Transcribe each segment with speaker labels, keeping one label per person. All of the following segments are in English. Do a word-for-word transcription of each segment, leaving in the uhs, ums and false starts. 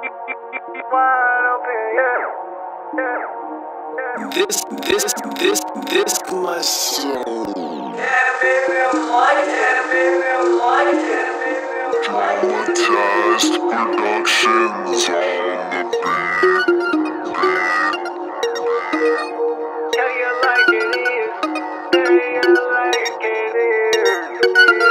Speaker 1: This, this, this, this, my soul. Traumatized Productions on the beat. Tell you like it is. Tell you like it is.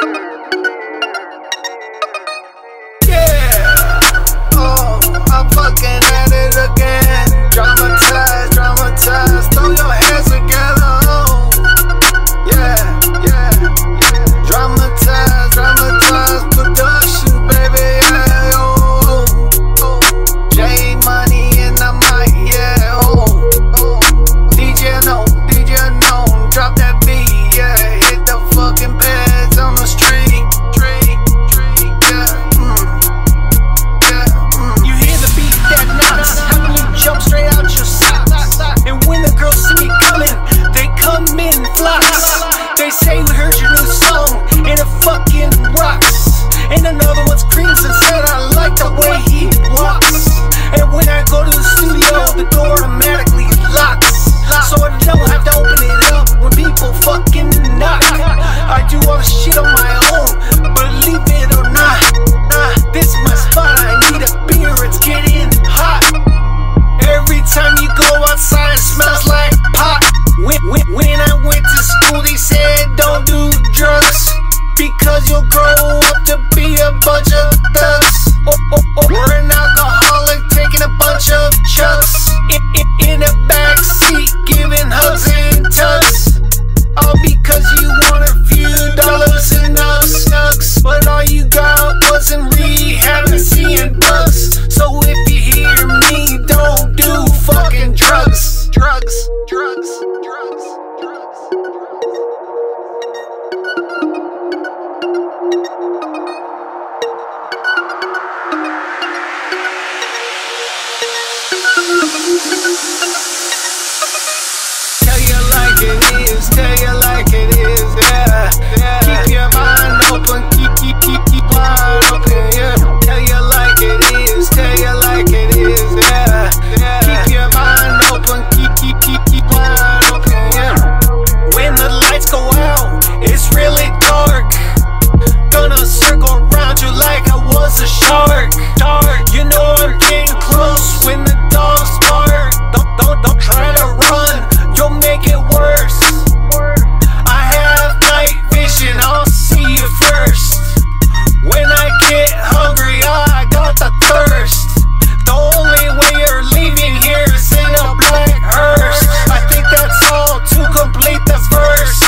Speaker 1: Yeah. Oh, I'm fucking at it again. Traumatized, traumatized. Throw your hands together. Oh. Yeah, yeah, yeah. Traumatized, traumatized production, baby. Yeah, oh, oh. J Money in the mic, yeah, oh, oh. D J no, D J no, drop that beat, yeah. Hit the fucking pads on the street, street, street, yeah, mm. Yeah, mm. You hear the beat that knocks, how can you jump straight out your socks? And when the girls see me coming, they come in flocks. They say we heard your new song, and it fucking rocks. And another one screams and said I like the way he walks. And when I go to the studio, the door automatically locks. So I don't have to open it up when people fucking knock. I do all the shit on my own, believe it or not. Uh, this is my spot, I need a beer, it's getting hot. Every time you go outside, it smells like pot. When, when, when I went to school, they said don't do drugs, because you'll grow up to be a bunch of thugs. Or, or, or an alcoholic taking a bunch of chugs in, in, in the backseat, giving hugs and tugs. All because you want a few dollars and nugs, nugs. But all you got was in rehab and seeing bugs. So if you hear me, don't do fucking drugs. Drugs, drugs, drugs, drugs. Tell you like it is, tell you like it is, yeah, yeah. Keep your mind open, keep, keep, keep, keep wide open, yeah. Tell you like it is, tell you like it is, yeah, yeah. Keep your mind open, keep, keep, keep, keep wide open, yeah. When the lights go out, it's really dark. Gonna circle around you like I was a shark, dark. You know I'm getting close when the dogs bark. Don't, don't, don't try to run, you'll make it worse. I have night vision, I'll see you first. When I get hungry, I got the thirst. The only way you're leaving here is in a black hearse. I think that's all to complete the verse.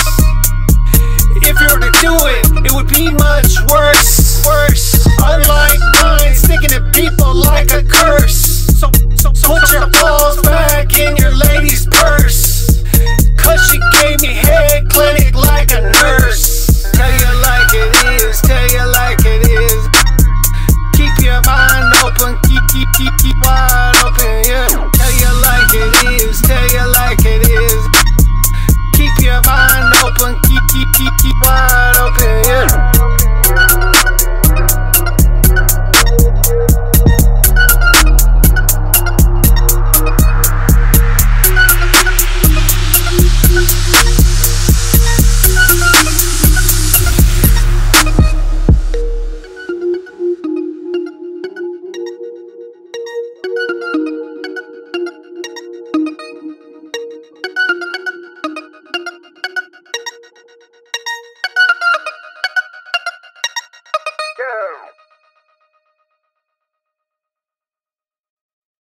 Speaker 1: If you were to do it, it would be much worse, worse. Unlike mine, sticking at people like a curse. So, so, so put your balls back in your lady's purse, cause she gave me head clinic like a nurse. Tell you like it is, tell you like it is. Keep your mind open, keep, keep, keep, keep wide open, yeah. Tell you like it is, tell you like it is. Keep your mind open, keep, keep, keep, keep wide open, yeah. Yeah.